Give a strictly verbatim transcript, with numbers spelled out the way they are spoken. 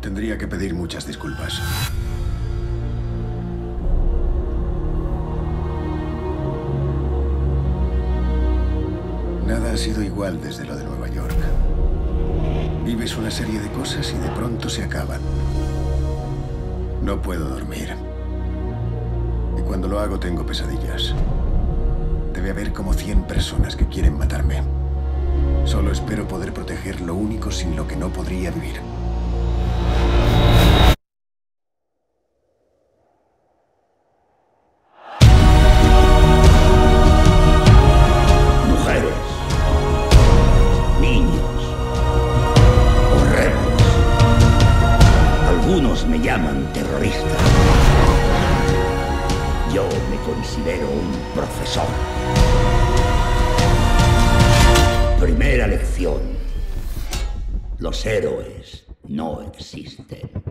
Tendría que pedir muchas disculpas. Nada ha sido igual desde lo de Nueva York. Vives una serie de cosas y de pronto se acaban. No puedo dormir. Y cuando lo hago tengo pesadillas. Debe haber como cien personas que quieren matarme. Solo espero poder proteger lo único sin lo que no podría vivir. Mujeres, niños o rebeldes. Algunos me llaman terrorista. Yo me considero un profesor. Primera lección. Los héroes no existen.